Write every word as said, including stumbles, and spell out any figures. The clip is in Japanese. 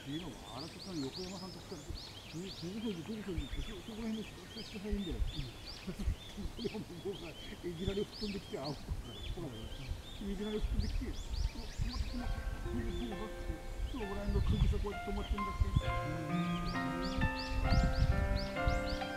いいのは、あらかた横山さんと来たら、金金賞寺、金賞寺って、そこら辺の人がしてないんだよ。これを向こうがいきなり吹っ飛んできて、あ、ほら、ほら、いきなり吹っ飛んできて、止まって、止まって、止まって、そのぐらいの空気さ、こうやって止まってんだって。